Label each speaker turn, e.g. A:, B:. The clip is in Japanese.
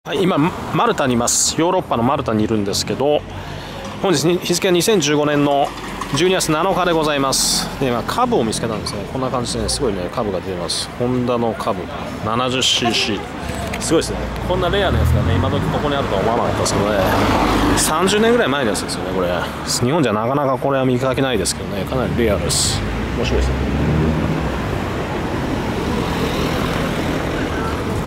A: はい、今マルタにいます。ヨーロッパのマルタにいるんですけど、本日日付は2015年の12月7日でございます。で今株を見つけたんですね。こんな感じでね、すごいね株が出てます。ホンダの株 70cc、 すごいですね。こんなレアなやつがね今時ここにあるとは思わなかったですけどね、30年ぐらい前のやつですよね。これ日本じゃなかなかこれは見かけないですけどね、かなりレアです。面白いですね。